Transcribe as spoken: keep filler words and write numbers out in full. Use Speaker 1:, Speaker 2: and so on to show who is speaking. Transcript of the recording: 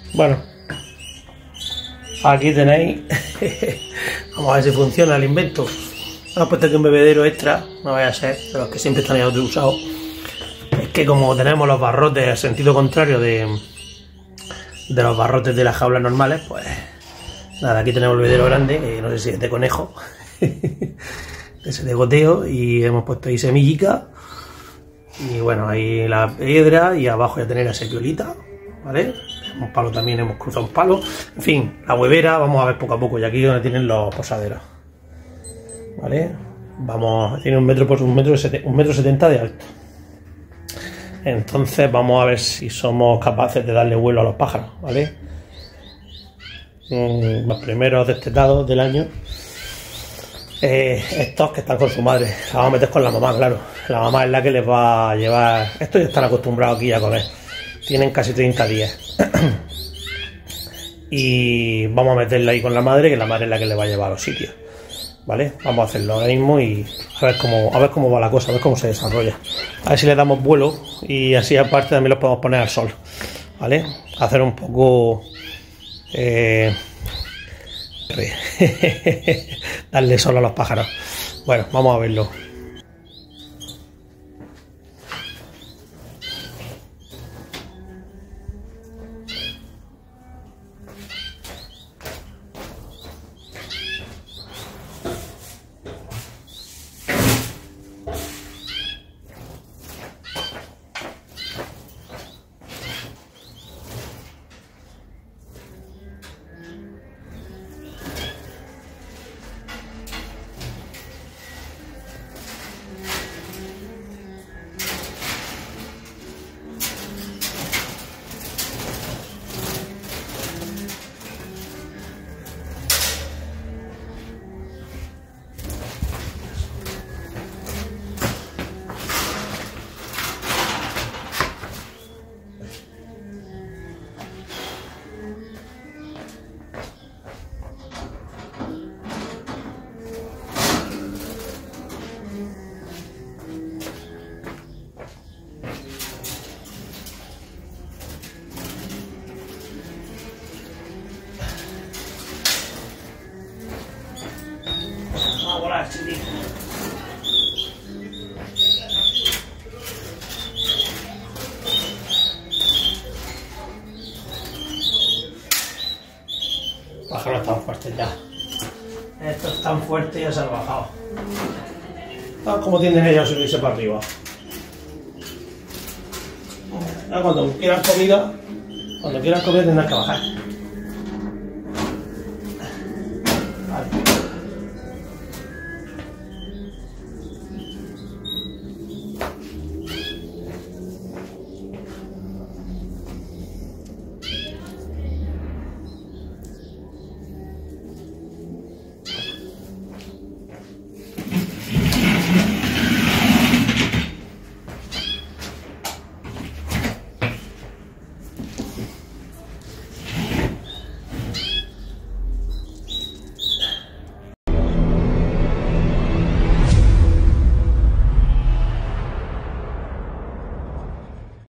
Speaker 1: Bueno, aquí tenéis. Vamos a ver si funciona el invento. Hemos puesto aquí un bebedero extra, no vaya a ser, de los que siempre están ahí usados. Es que como tenemos los barrotes al sentido contrario de, de los barrotes de las jaulas normales, pues nada, aquí tenemos el bebedero grande, que no sé si es de conejo, ese de goteo, y hemos puesto ahí semillica, y bueno, ahí la piedra, y abajo ya tenéis la sepiolita, ¿vale? Un palo también, hemos cruzado un palo, en fin, la huevera, vamos a ver poco a poco, y aquí donde tienen los posaderos, ¿vale? Vamos, tiene un metro por un metro, un metro setenta de alto. Entonces vamos a ver si somos capaces de darle vuelo a los pájaros, ¿vale? Mm, los primeros destetados del año. Eh, estos que están con su madre, la vamos a meter con la mamá, claro. La mamá es la que les va a llevar. Estos ya están acostumbrados aquí a comer. Tienen casi treinta días. Y vamos a meterla ahí con la madre, que la madre es la que les va a llevar a los sitios. ¿Vale? Vamos a hacerlo ahora mismo y a ver cómo, a ver cómo va la cosa, a ver cómo se desarrolla. A ver si le damos vuelo y así aparte también los podemos poner al sol, ¿vale? Hacer un poco... Eh, darle sol a los pájaros. Bueno, vamos a verlo. Pájaros tan fuertes ya. Esto es tan fuerte y ya se ha bajado. Ah, como tienden ellos a subirse para arriba. Ya cuando quieran comida, cuando quieran comida tendrán que bajar.